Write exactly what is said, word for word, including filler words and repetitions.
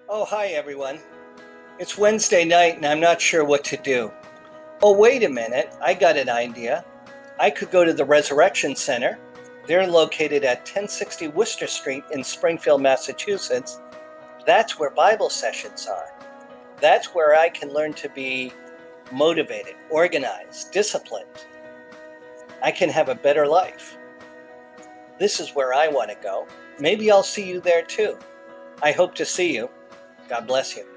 Oh, hi everyone. It's Wednesday night and I'm not sure what to do. Oh, wait a minute. I got an idea. I could go to the Resurrection Center. They're located at ten sixty Worcester Street in Springfield, Massachusetts. That's where Bible sessions are. That's where I can learn to be motivated, organized, disciplined. I can have a better life. This is where I want to go. Maybe I'll see you there too. I hope to see you. God bless you.